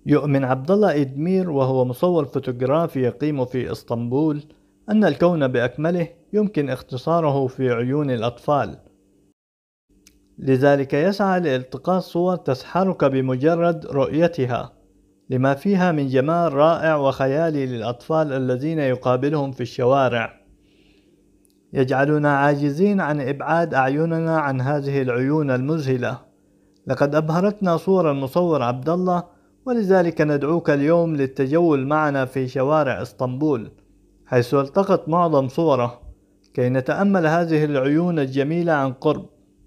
يؤمن عبد الله إدمير وهو مصور فوتوغرافي يقيم في إسطنبول أن الكون بأكمله يمكن اختصاره في عيون الأطفال، لذلك يسعى لالتقاط صور تسحرك بمجرد رؤيتها، لما فيها من جمال رائع وخيالي للأطفال الذين يقابلهم في الشوارع، يجعلنا عاجزين عن إبعاد أعيننا عن هذه العيون المذهلة. لقد أبهرتنا صور المصور عبد الله، ولذلك ندعوك اليوم للتجول معنا في شوارع اسطنبول، حيث التقط معظم صوره، كي نتأمل هذه العيون الجميلة عن قرب.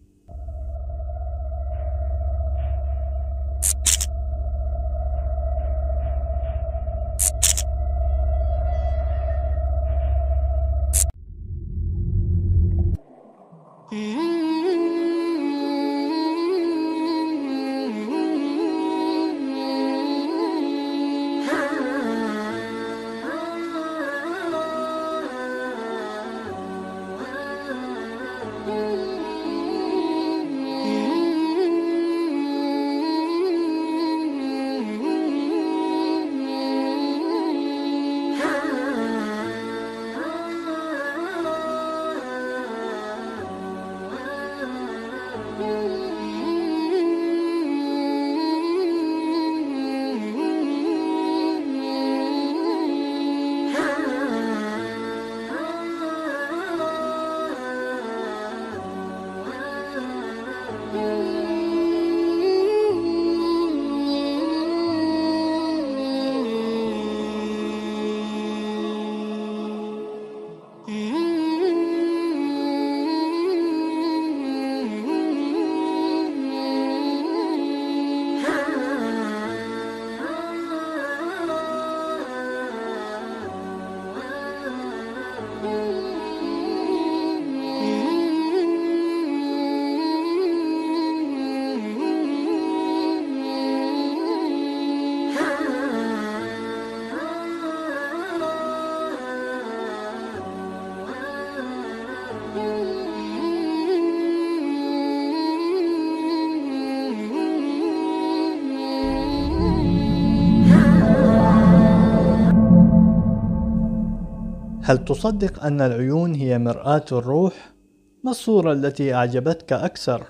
هل تصدق أن العيون هي مرآة الروح؟ ما الصورة التي أعجبتك أكثر؟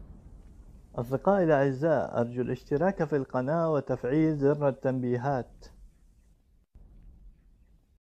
أصدقائي الأعزاء، أرجو الاشتراك في القناة وتفعيل زر التنبيهات.